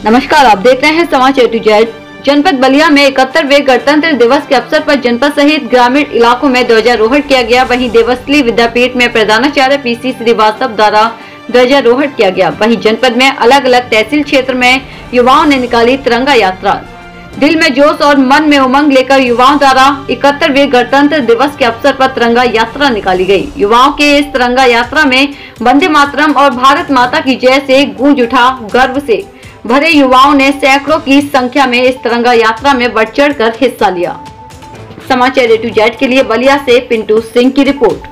नमस्कार, आप देख रहे हैं समाचार A to Z। जनपद बलिया में 71वें गणतंत्र दिवस के अवसर पर जनपद सहित ग्रामीण इलाकों में ध्वजारोहण किया गया। वहीं देवस्थली विद्यापीठ में प्रधानाचार्य PC श्रीवास्तव द्वारा ध्वजारोहण किया गया। वहीं जनपद में अलग अलग तहसील क्षेत्र में युवाओं ने निकाली तिरंगा यात्रा। दिल में जोश और मन में उमंग लेकर युवाओं द्वारा 71वें गणतंत्र दिवस के अवसर पर तिरंगा यात्रा निकाली गई। युवाओं के इस तिरंगा यात्रा में वंदे मातरम और भारत माता की जय से गूंज उठा। गर्व से भरे युवाओं ने सैकड़ों की संख्या में इस तिरंगा यात्रा में बढ़ चढ़कर हिस्सा लिया। समाचार A to Z के लिए बलिया से पिंटू सिंह की रिपोर्ट।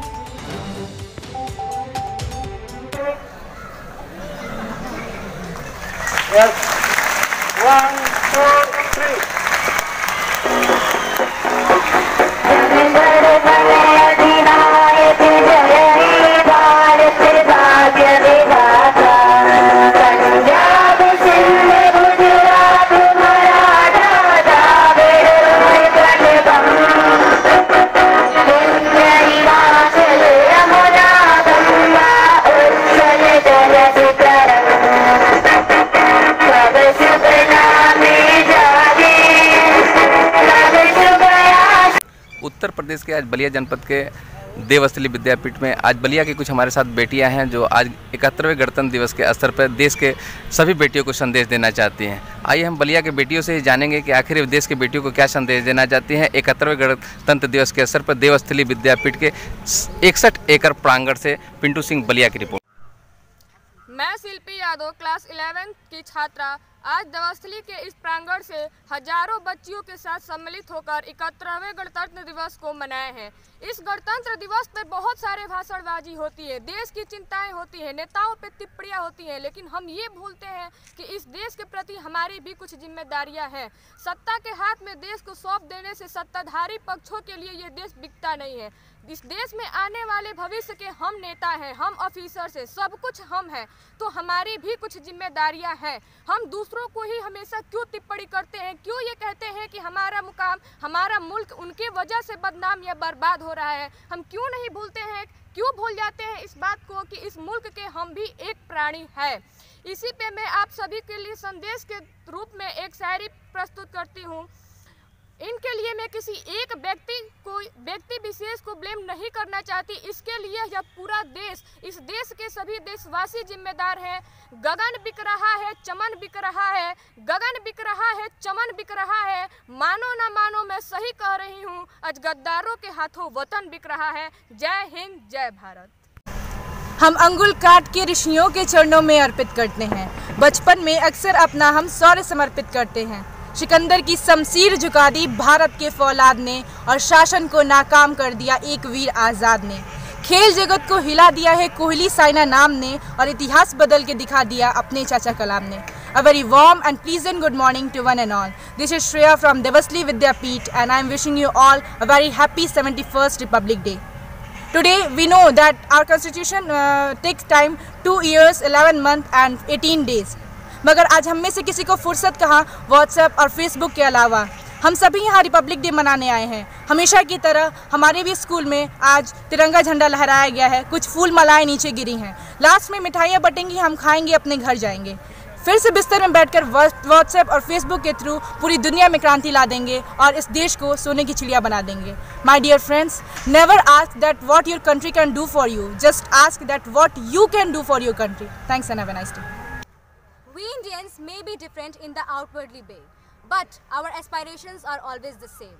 उत्तर प्रदेश के आज बलिया जनपद के देवस्थली विद्यापीठ में आज बलिया की कुछ हमारे साथ बेटियां हैं जो आज 71वें गणतंत्र दिवस के अवसर पर देश के सभी बेटियों को संदेश देना चाहती हैं। आइए हम बलिया के बेटियों से जानेंगे कि आखिर देश के बेटियों को क्या संदेश देना चाहती हैं 71वें गणतंत्र दिवस के अवसर पर देवस्थली विद्यापीठ के 61 एकड़ प्रांगण से। पिंटू सिंह, बलिया की रिपोर्ट। मैं शिल्पी यादव क्लास 11 की छात्रा आज देवस्थली के इस प्रांगण से हजारों बच्चियों के साथ सम्मिलित होकर 71वें गणतंत्र दिवस को मनाए हैं। इस गणतंत्र दिवस पर बहुत सारे भाषणबाजी होती है, देश की चिंताएं होती हैं, नेताओं पे टिप्पणियां होती हैं, लेकिन हम ये भूलते हैं कि इस देश के प्रति हमारी भी कुछ जिम्मेदारियां हैं। सत्ता के हाथ में देश को सौंप देने से सत्ताधारी पक्षों के लिए ये देश बिकता नहीं है। इस देश में आने वाले भविष्य के हम नेता हैं, हम ऑफिसर्स हैं, सब कुछ हम हैं, तो हमारी भी कुछ जिम्मेदारियां हैं। हम दूसरों को ही हमेशा क्यों टिप्पणी करते हैं, क्यों ये कहते हैं कि हमारा मुकाम, हमारा मुल्क उनके वजह से बदनाम या बर्बाद हो रहा है। हम क्यों नहीं भूलते हैं, क्यों भूल जाते हैं इस बात को कि इस मुल्क के हम भी एक प्राणी है। इसी पे मैं आप सभी के लिए संदेश के रूप में एक शायरी प्रस्तुत करती हूँ। इनके लिए मैं किसी एक व्यक्ति विशेष को ब्लेम नहीं करना चाहती। इसके लिए यह पूरा देश, इस देश के सभी देशवासी जिम्मेदार हैं। गगन बिक रहा है, चमन बिक रहा है, गगन बिक रहा है, चमन बिक रहा है। मानो ना मानो मैं सही कह रही हूँ, आज गद्दारों के हाथों वतन बिक रहा है। जय हिंद, जय भारत। हम अंगुल काट के ऋषियों के चरणों में अर्पित करते हैं। बचपन में अक्सर अपना हम शौर्य समर्पित करते हैं। सिकंदर की शमशीर झुका दी भारत के फौलाद ने और शासन को नाकाम कर दिया एक वीर आज़ाद ने। खेल जगत को हिला दिया है कोहली साइना नाम ने और इतिहास बदल के दिखा दिया अपने चाचा कलाम ने। A very warm and pleasant good morning to one and all. This is Shreya from Devasli Vidyapeeth and I am wishing you all a very happy 71st Republic Day. Today we know that our constitution takes time 2 years, 11 months and 18 days. मगर आज हम में से किसी को फुर्सत कहाँ WhatsApp और फेसबुक के अलावा। हम सभी यहाँ रिपब्लिक डे मनाने आए हैं। हमेशा की तरह हमारे भी स्कूल में आज तिरंगा झंडा लहराया गया है, कुछ फूल मालाएं नीचे गिरी हैं। लास्ट में मिठाइयाँ बटेंगी, हम खाएंगे, अपने घर जाएंगे। फिर से बिस्तर में बैठकर व्हाट्सएप और फेसबुक के थ्रू पूरी दुनिया में क्रांति ला देंगे और इस देश को सोने की चिड़िया बना देंगे। My dear friends, never ask that what your country can do for you, just ask that what you can do for your country. Thanks and have a nice day. We Indians may be different in the outwardly way, but our aspirations are always the same.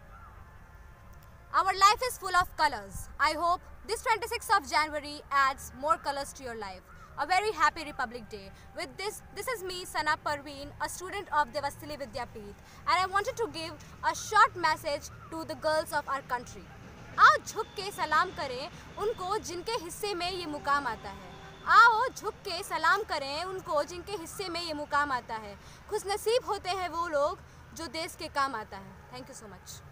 Our life is full of colors. I hope this 26th of January adds more colors to your life. A very happy Republic Day. With this is me, Sana Parveen, a student of Devastli Vidyapeeth, and I wanted to give a short message to the girls of our country. आओ झुक के सलाम करें उनको जिनके हिस्से में ये मुकाम आता है। आओ झुक के सलाम करें उनको जिनके हिस्से में ये मुकाम आता है। खुशनसीब होते हैं वो लोग जो देश के काम आता है। Thank you so much.